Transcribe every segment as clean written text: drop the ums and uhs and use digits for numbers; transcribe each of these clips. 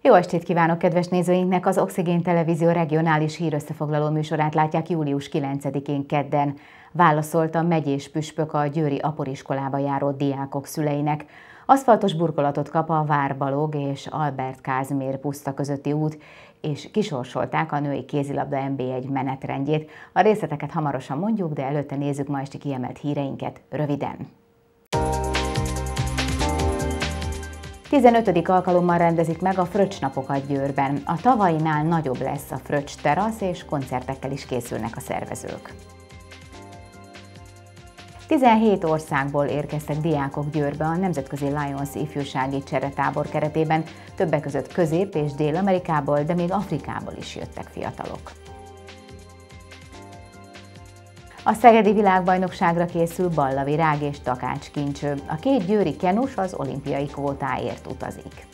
Jó estét kívánok kedves nézőinknek! Az Oxigén Televízió regionális hírösszefoglaló műsorát látják július 9-én kedden. Válaszolt a megyés püspök a győri aporiskolába járó diákok szüleinek. Aszfaltos burkolatot kap a Vár-Balog és Albert Kázmér puszta közötti út, és kisorsolták a női kézilabda NB1 menetrendjét. A részleteket hamarosan mondjuk, de előtte nézzük ma esti kiemelt híreinket röviden. 15. alkalommal rendezik meg a Fröccs-napokat Győrben. A tavainál nagyobb lesz a Fröccs terasz, és koncertekkel is készülnek a szervezők. 17 országból érkeztek diákok Győrbe a Nemzetközi Lions ifjúsági cseretábor keretében, többek között Közép- és Dél-Amerikából, de még Afrikából is jöttek fiatalok. A szegedi világbajnokságra készül Balla Virág és Takács Kincső. A két győri kenus az olimpiai kvótáért utazik.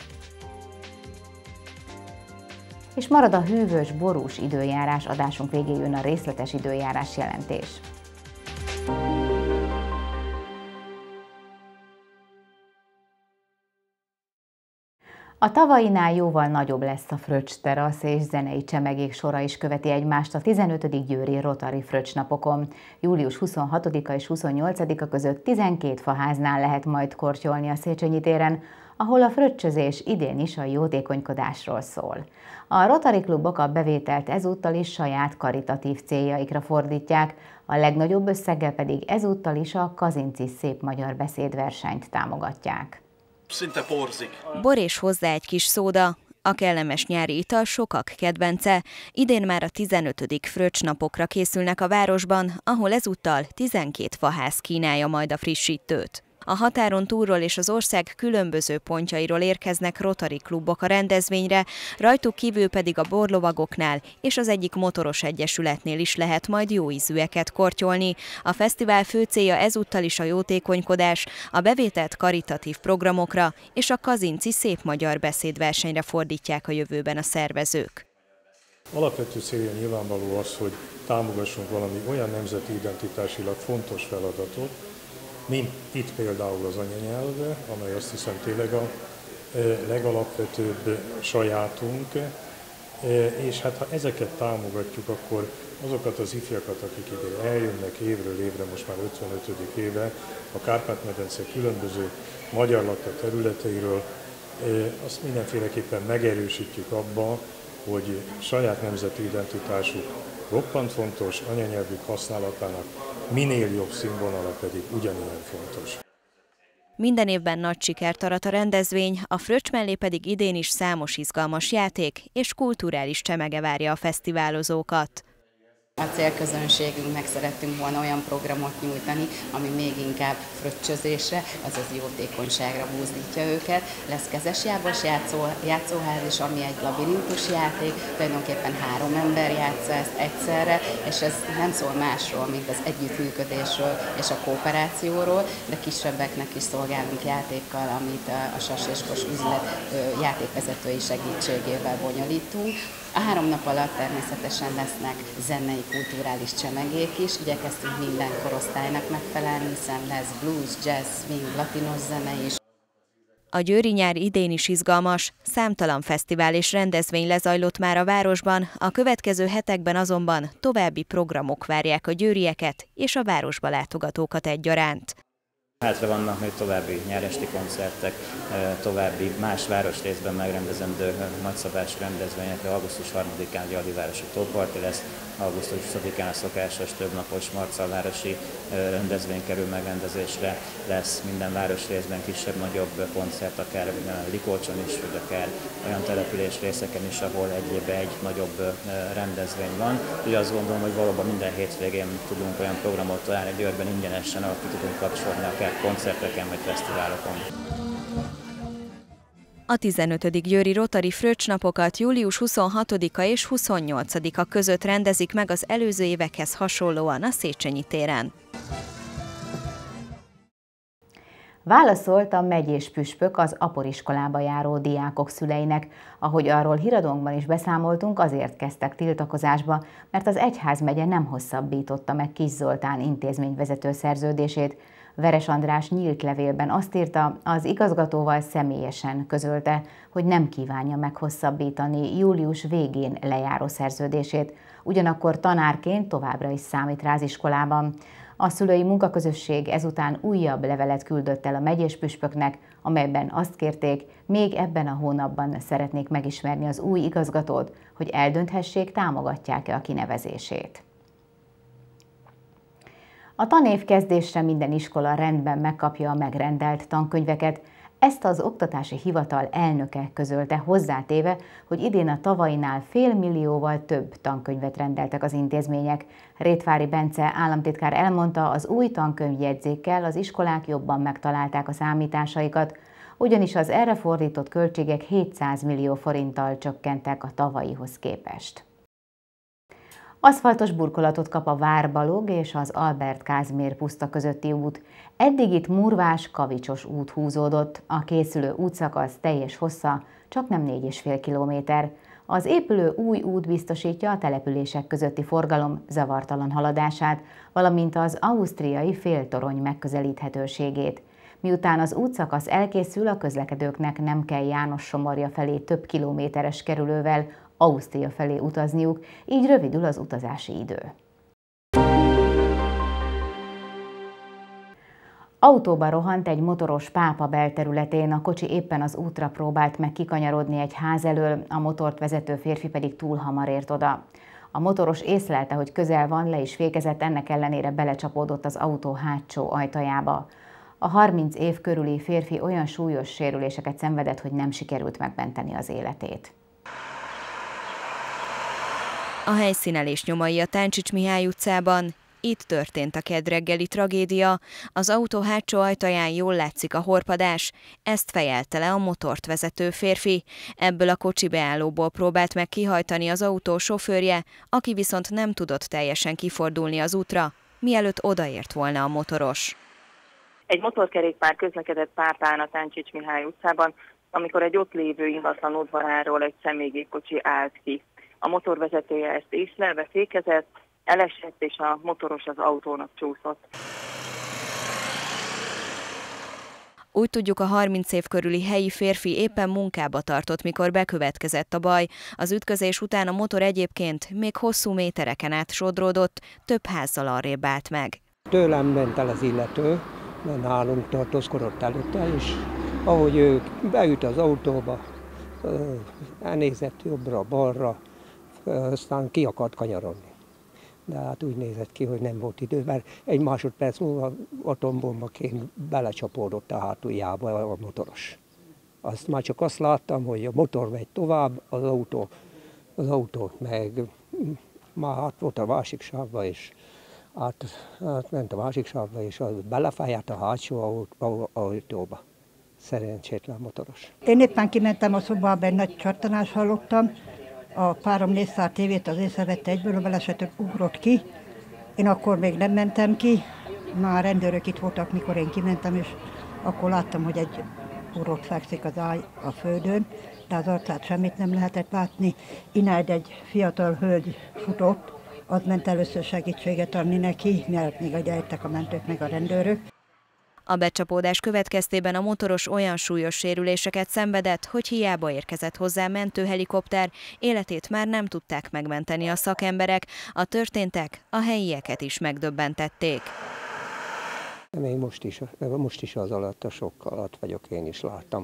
És marad a hűvös, borús időjárás, adásunk végén jön a részletes időjárás jelentés. A tavainál jóval nagyobb lesz a Fröccs terasz, és zenei csemegék sora is követi egymást a 15. győri Rotary Fröccs napokon. Július 26-a és 28-a között 12 faháznál lehet majd kortyolni a Széchenyi téren, ahol a fröccsözés idén is a jótékonykodásról szól. A Rotary klubok a bevételt ezúttal is saját karitatív céljaikra fordítják, a legnagyobb összeggel pedig ezúttal is a Kazinczy szép magyar beszédversenyt támogatják. Szinte porzik. Bor és hozzá egy kis szóda. A kellemes nyári ital sokak kedvence. Idén már a 15. Fröccs napokra készülnek a városban, ahol ezúttal 12 faház kínálja majd a frissítőt. A határon túlról és az ország különböző pontjairól érkeznek Rotary klubok a rendezvényre, rajtuk kívül pedig a borlovagoknál és az egyik motoros egyesületnél is lehet majd jó ízűeket kortyolni. A fesztivál fő célja ezúttal is a jótékonykodás, a bevételt karitatív programokra és a Kazinczy szép magyar beszédversenyre fordítják a jövőben a szervezők. Alapvető célja nyilvánvaló az, hogy támogassunk valami olyan nemzeti identitásilag fontos feladatot, mint itt például az anyanyelv, amely azt hiszem tényleg a legalapvetőbb sajátunk, és hát ha ezeket támogatjuk, akkor azokat az ifjakat, akik ide eljönnek évről évre, most már 55. éve, a Kárpát-medence különböző magyar lakta területeiről, azt mindenféleképpen megerősítjük abba, hogy saját nemzeti identitásuk roppant fontos, anyanyelvük használatának minél jobb színvonala pedig ugyanilyen fontos. Minden évben nagy sikert arat a rendezvény, a Fröccs mellé pedig idén is számos izgalmas játék és kulturális csemege várja a fesztiválozókat. A célközönségünknek szerettünk volna olyan programot nyújtani, ami még inkább fröccsözésre, azaz jótékonyságra buzdítja őket. Lesz kezesjábos játszóház is, ami egy labirintus játék, tulajdonképpen 3 ember játsza ezt egyszerre, és ez nem szól másról, mint az együttműködésről és a kooperációról, de kisebbeknek is szolgálunk játékkal, amit a Sas és Kos üzlet játékvezetői segítségével bonyolítunk. A 3 nap alatt természetesen lesznek zenei, kulturális csemegék is, igyekeztünk minden korosztálynak megfelelni, hiszen lesz blues, jazz, swing, latinos zene is. A győri nyár idén is izgalmas, számtalan fesztivál és rendezvény lezajlott már a városban, a következő hetekben azonban további programok várják a győrieket és a városba látogatókat egyaránt. Hátra vannak még további nyáresti koncertek, további más városrészben megrendezendő nagyszabású rendezvényekre. Augusztus 3-án a Gyaldivárosi tóparti lesz, augusztus 20-án a szokásos többnapos marcalvárosi rendezvény kerül megrendezésre, lesz minden városrészben kisebb-nagyobb koncert, akár Likolcson is, vagy akár olyan településrészeken is, ahol egy nagyobb rendezvény van. Úgy azt gondolom, hogy valóban minden hétvégén tudunk olyan programot találni Győrben ingyenesen, ahol ki tudunk kapcsolni akár koncerteken vagy fesztiválokon. A 15. győri Rotary Fröccs napokat július 26-a és 28-a között rendezik meg az előző évekhez hasonlóan a Széchenyi téren. Válaszolt a megyés püspök az aporiskolába járó diákok szüleinek. Ahogy arról híradónkban is beszámoltunk, azért kezdtek tiltakozásba, mert az egyházmegye nem hosszabbította meg Kiss Zoltán intézményvezető szerződését. Veres András nyílt levélben azt írta, az igazgatóval személyesen közölte, hogy nem kívánja meghosszabbítani július végén lejáró szerződését, ugyanakkor tanárként továbbra is számít rá az iskolában. A szülői munkaközösség ezután újabb levelet küldött el a megyés püspöknek, amelyben azt kérték, még ebben a hónapban szeretnék megismerni az új igazgatót, hogy eldönthessék, támogatják-e a kinevezését. A tanév kezdésre minden iskola rendben megkapja a megrendelt tankönyveket. Ezt az Oktatási Hivatal elnöke közölte, hozzátéve, hogy idén a tavalyinál $500 000 több tankönyvet rendeltek az intézmények. Rétvári Bence államtitkár elmondta, az új tankönyvjegyzékkel az iskolák jobban megtalálták a számításaikat, ugyanis az erre fordított költségek 700 millió forinttal csökkentek a tavalyihoz képest. Aszfaltos burkolatot kap a Vár-Balog és az Albert Kázmér puszta közötti út. Eddig itt murvás, kavicsos út húzódott, a készülő útszakasz teljes hossza csaknem 4,5 kilométer. Az épülő új út biztosítja a települések közötti forgalom zavartalan haladását, valamint az ausztriai féltorony megközelíthetőségét. Miután az útszakasz elkészül, a közlekedőknek nem kell János-Somorja felé több kilométeres kerülővel Ausztria felé utazniuk, így rövidül az utazási idő. Autóba rohant egy motoros Pápa belterületén, a kocsi éppen az útra próbált meg kikanyarodni egy ház elől, a motort vezető férfi pedig túl hamar ért oda. A motoros észlelte, hogy közel van, le is fékezett, ennek ellenére belecsapódott az autó hátsó ajtajába. A 30 év körüli férfi olyan súlyos sérüléseket szenvedett, hogy nem sikerült megmenteni az életét. A helyszínelés nyomai a Táncsics Mihály utcában. Itt történt a kedd reggeli tragédia. Az autó hátsó ajtaján jól látszik a horpadás. Ezt fejelte le a motort vezető férfi. Ebből a kocsi beállóból próbált meg kihajtani az autó sofőrje, aki viszont nem tudott teljesen kifordulni az útra, mielőtt odaért volna a motoros. Egy motorkerékpár közlekedett Pápán a Táncsics Mihály utcában, amikor egy ott lévő ingatlan udvaráról egy személygépkocsi állt ki. A motorvezetője ezt észlelve fékezett, elesett, és a motoros az autónak csúszott. Úgy tudjuk, a 30 év körüli helyi férfi éppen munkába tartott, mikor bekövetkezett a baj. Az ütközés után a motor egyébként még hosszú métereken át sodródott, több házzal arrébb állt meg. Tőlem ment el az illető, mert nálunk tartózkodott előtte, és ahogy ő beült az autóba, elnézett jobbra-balra, aztán ki akart kanyarodni. De hát úgy nézett ki, hogy nem volt idő, mert egy másodperc múlva atombombaként belecsapódott a hátuljába a motoros. Azt már csak azt láttam, hogy a motor megy tovább, az autó meg már át volt a másik sávba, és átment a másik sávba, és az belefájált a hátsó autóba. Szerencsétlen motoros. Én éppen kimentem a szobába, egy nagy csattanás hallottam. A párom nézte a tévét, az észrevette egyből, a balesetet ugrott ki. Én akkor még nem mentem ki, már rendőrök itt voltak, mikor én kimentem, és akkor láttam, hogy egy urott fekszik az ágy a földön, de az arcát semmit nem lehetett látni. Inád egy fiatal hölgy futott, az ment először segítséget adni neki, mielőtt még eljöttek a mentők meg a rendőrök. A becsapódás következtében a motoros olyan súlyos sérüléseket szenvedett, hogy hiába érkezett hozzá mentőhelikopter, életét már nem tudták megmenteni a szakemberek, a történtek a helyieket is megdöbbentették. Még most is az alatt, a sok alatt vagyok, én is láttam,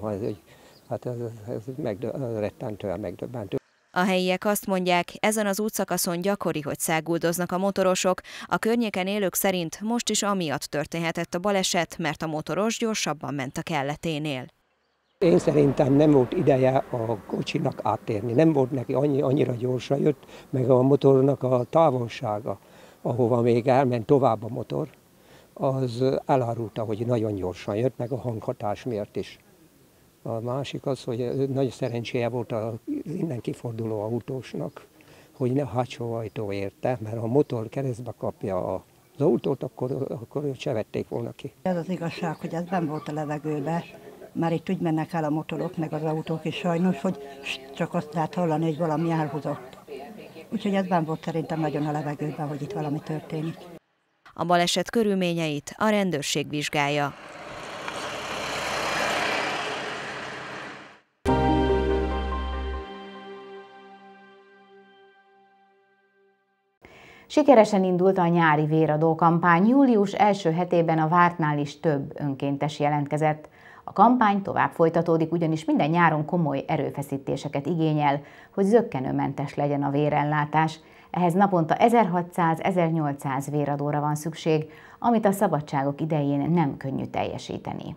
ez rettentően megdöbbentő. A helyiek azt mondják, ezen az útszakaszon gyakori, hogy száguldoznak a motorosok. A környéken élők szerint most is amiatt történhetett a baleset, mert a motoros gyorsabban ment a kelleténél. Én szerintem nem volt ideje a kocsinak áttérni, nem volt neki annyira gyorsan jött, meg a motornak a távolsága, ahova még elment tovább a motor, az elárulta, hogy nagyon gyorsan jött, meg a hanghatás miatt is. A másik az, hogy nagy szerencséje volt az innen kiforduló autósnak, hogy ne hátsó ajtó érte, mert ha a motor keresztbe kapja az autót, akkor őt se vették volna ki. Ez az igazság, hogy ez benn volt a levegőbe, mert itt úgy mennek el a motorok, meg az autók is sajnos, hogy csak azt lehet hallani, hogy valami elhúzott. Úgyhogy ez benn volt szerintem nagyon a levegőben, hogy itt valami történik. A baleset körülményeit a rendőrség vizsgálja. Sikeresen indult a nyári véradó kampány. Július első hetében a vártnál is több önkéntes jelentkezett. A kampány tovább folytatódik, ugyanis minden nyáron komoly erőfeszítéseket igényel, hogy zökkenőmentes legyen a vérellátás. Ehhez naponta 1600-1800 véradóra van szükség, amit a szabadságok idején nem könnyű teljesíteni.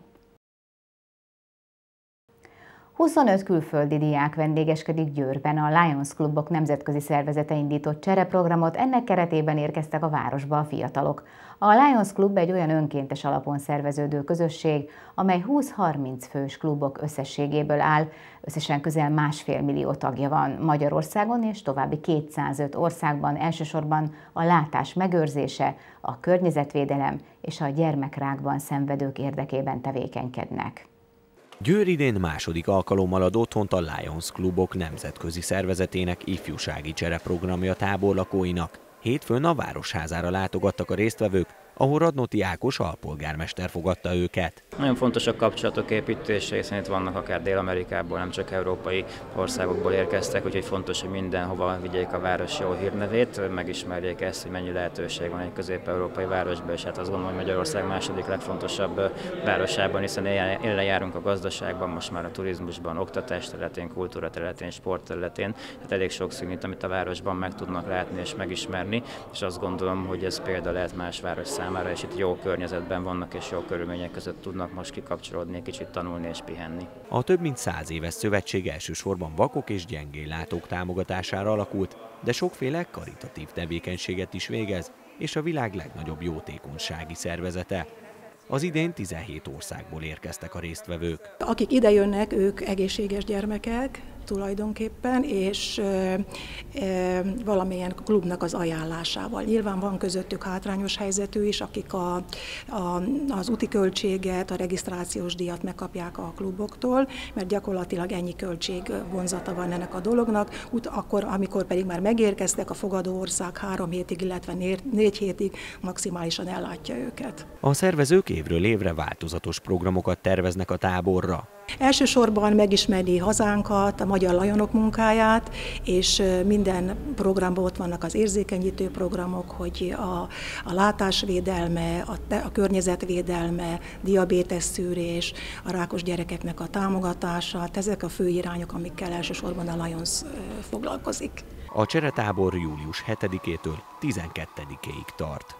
25 külföldi diák vendégeskedik Győrben. A Lions Klubok nemzetközi szervezete indított csereprogramot, ennek keretében érkeztek a városba a fiatalok. A Lions Klub egy olyan önkéntes alapon szerveződő közösség, amely 20-30 fős klubok összességéből áll, összesen közel 1,5 millió tagja van Magyarországon és további 205 országban, elsősorban a látás megőrzése, a környezetvédelem és a gyermekrákban szenvedők érdekében tevékenykednek. Győr idén második alkalommal ad otthont a Lions Klubok nemzetközi szervezetének ifjúsági csereprogramja táborlakóinak. Hétfőn a Városházára látogattak a résztvevők, ahol Radnóti Ákos alpolgármester fogadta őket. Nagyon fontos a kapcsolatok építése, hiszen itt vannak akár Dél-Amerikából, nem csak európai országokból érkeztek, úgyhogy fontos, hogy mindenhova vigyék a város jó hírnevét, megismerjék ezt, hogy mennyi lehetőség van egy közép-európai városban, és hát azt gondolom, hogy Magyarország második legfontosabb városában, hiszen élen járunk a gazdaságban, most már a turizmusban, oktatás területén, kultúra területén, sport területén, tehát elég sok színűt, amit a városban meg tudnak látni és megismerni, és azt gondolom, hogy ez példa lehet más város számára, és itt jó környezetben vannak, és jó körülmények között tudnak most kikapcsolódni, kicsit tanulni és pihenni. A több mint 100 éves szövetség elsősorban vakok és gyengéllátók támogatására alakult, de sokféle karitatív tevékenységet is végez, és a világ legnagyobb jótékonysági szervezete. Az idén 17 országból érkeztek a résztvevők. Akik idejönnek, ők egészséges gyermekek tulajdonképpen, és valamilyen klubnak az ajánlásával. Nyilván van közöttük hátrányos helyzetű is, akik az úti költséget, a regisztrációs díjat megkapják a kluboktól, mert gyakorlatilag ennyi költség vonzata van ennek a dolognak. Akkor, amikor pedig már megérkeztek, a fogadó ország 3 hétig, illetve 4 hétig maximálisan ellátja őket. A szervezők évről évre változatos programokat terveznek a táborra. Elsősorban megismerni hazánkat, a magyar lajonok munkáját, és minden programban ott vannak az érzékenyítő programok, hogy a látásvédelme, a környezetvédelme, diabétes szűrés, a rákos gyerekeknek a támogatása, ezek a fő irányok, amikkel elsősorban a Lions foglalkozik. A cseretábor július 7-től 12-ig tart.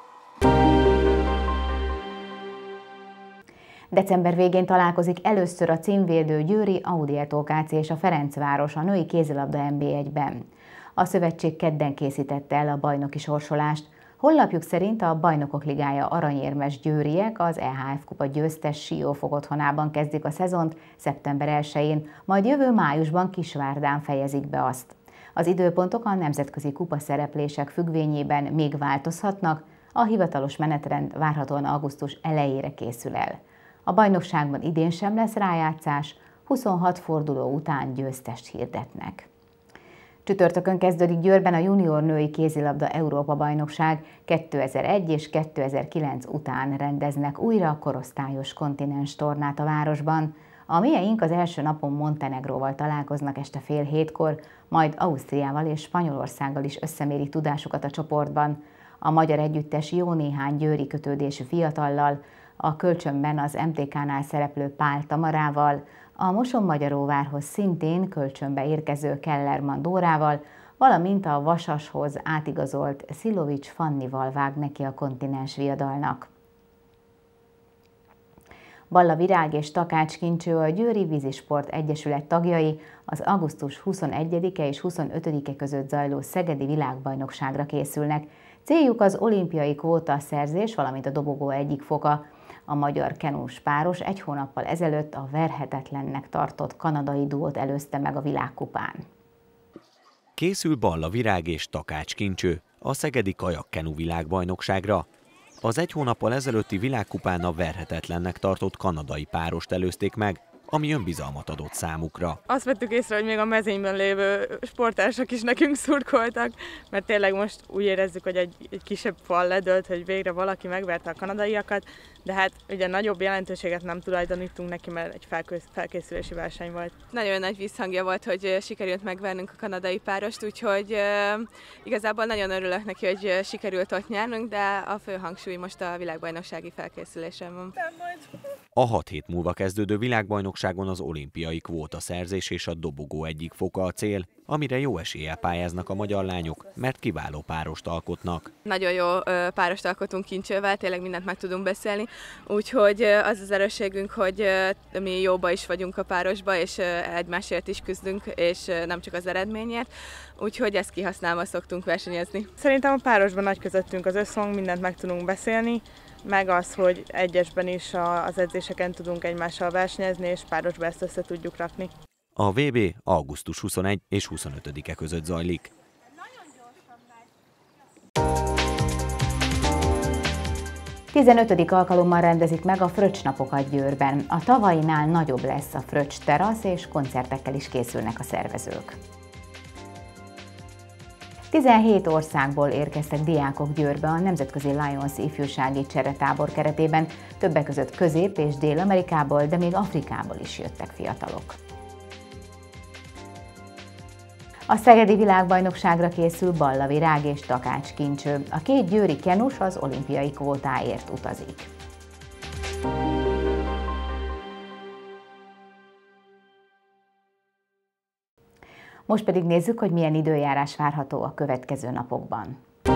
December végén találkozik először a címvédő győri Audietó KC és a Ferencváros a női kézilabda NB1-ben. A szövetség kedden készítette el a bajnoki sorsolást. Honlapjuk szerint a Bajnokok Ligája aranyérmes győriek az EHF Kupa győztes Siófok otthonában kezdik a szezont szeptember 1-én, majd jövő májusban Kisvárdán fejezik be azt. Az időpontok a nemzetközi kupa szereplések függvényében még változhatnak, a hivatalos menetrend várhatóan augusztus elejére készül el. A bajnokságban idén sem lesz rájátszás, 26 forduló után győztest hirdetnek. Csütörtökön kezdődik Győrben a junior női kézilabda Európa-bajnokság. 2001 és 2009 után rendeznek újra a korosztályos kontinens tornát a városban. A mieink az első napon Montenegróval találkoznak este fél 7-kor, majd Ausztriával és Spanyolországgal is összemérik tudásukat a csoportban. A magyar együttes jó néhány győri kötődésű fiatallal, a kölcsönben az MTK-nál szereplő Pál Tamarával, a Mosonmagyaróvárhoz szintén kölcsönbe érkező Kellerman Dórával, valamint a Vasashoz átigazolt Szilovics Fannival vág neki a kontinens viadalnak. Balla Virág és Takács Kincső, a Győri Vízisport Egyesület tagjai az augusztus 21-e és 25-e között zajló szegedi világbajnokságra készülnek. Céljuk az olimpiai kvóta szerzés, valamint a dobogó egyik foka. A magyar kenús páros 1 hónappal ezelőtt a verhetetlennek tartott kanadai duót előzte meg a világkupán. Készül Balla Virág és Takács Kincső a szegedi kajakkenu világbajnokságra. Az 1 hónappal ezelőtti világkupán a verhetetlennek tartott kanadai párost előzték meg, ami önbizalmat adott számukra. Azt vettük észre, hogy még a mezényben lévő sportársak is nekünk szurkoltak, mert tényleg most úgy érezzük, hogy egy kisebb fal ledőlt, hogy végre valaki megverte a kanadaiakat, de hát ugye nagyobb jelentőséget nem tulajdonítunk neki, mert egy felkészülési verseny volt. Nagyon nagy visszhangja volt, hogy sikerült megvernünk a kanadai párost, úgyhogy igazából nagyon örülök neki, hogy sikerült ott nyernünk, de a fő hangsúly most a világbajnoksági felkészülésen van. A 6 hét múlva kezdődő világbajnokságon az olimpiai kvótaszerzés és a dobogó egyik foka a cél, amire jó eséllyel pályáznak a magyar lányok, mert kiváló párost alkotnak. Nagyon jó párost alkotunk Kincsővel, tényleg mindent meg tudunk beszélni, úgyhogy az erősségünk, hogy mi jóba is vagyunk a párosba, és egymásért is küzdünk, és nem csak az eredményért, úgyhogy ezt kihasználva szoktunk versenyezni. Szerintem a párosban nagy közöttünk az összhang, mindent meg tudunk beszélni, meg az, hogy egyesben is az edzéseken tudunk egymással versenyezni, és párosba ezt össze tudjuk rakni. A VB augusztus 21 és 25-e között zajlik. A 15. alkalommal rendezik meg a Fröccs-napokat Győrben. A tavainál nagyobb lesz a Fröccs terasz, és koncertekkel is készülnek a szervezők. 17 országból érkeztek diákok Győrbe a Nemzetközi Lions ifjúsági cseretábor keretében, többek között Közép- és Dél-Amerikából, de még Afrikából is jöttek fiatalok. A szegedi világbajnokságra készül Balla Virág és Takács Kincső. A két győri kenus az olimpiai kvótáért utazik. Most pedig nézzük, hogy milyen időjárás várható a következő napokban.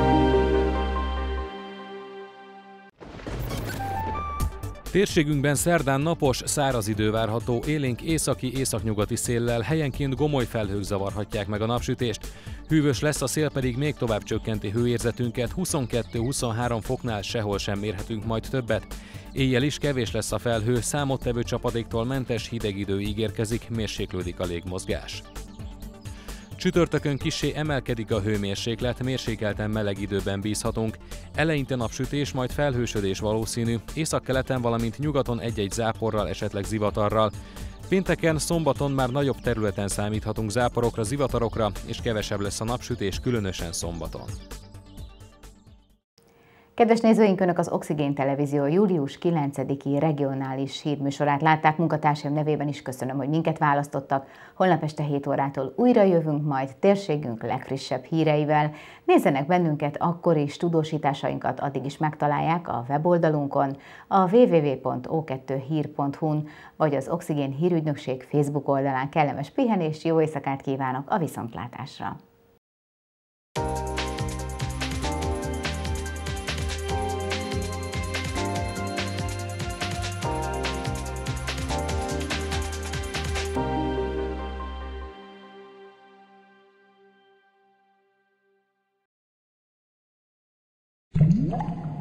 Térségünkben szerdán napos, száraz idő várható, élénk északi-északnyugati széllel, helyenként gomoly felhők zavarhatják meg a napsütést. Hűvös lesz, a szél pedig még tovább csökkenti hőérzetünket, 22-23 foknál sehol sem mérhetünk majd többet. Éjjel is kevés lesz a felhő, számottevő csapadéktól mentes hideg idő ígérkezik, mérséklődik a légmozgás. Csütörtökön kissé emelkedik a hőmérséklet, mérsékelten meleg időben bízhatunk. Eleinte napsütés, majd felhősödés valószínű, északkeleten, valamint nyugaton egy-egy záporral, esetleg zivatarral. Pénteken, szombaton már nagyobb területen számíthatunk záporokra, zivatarokra, és kevesebb lesz a napsütés, különösen szombaton. Kedves nézőink, Önök az Oxigén Televízió július 9-i regionális hírműsorát látták. Munkatársaim nevében is köszönöm, hogy minket választottak. Holnap este 7 órától újra jövünk majd térségünk legfrissebb híreivel. Nézzenek bennünket akkor is, tudósításainkat addig is megtalálják a weboldalunkon, a www.o2hír.hu-n, vagy az Oxigén Hírügynökség Facebook oldalán. Kellemes pihenést, jó éjszakát kívánok, a viszontlátásra! Yeah.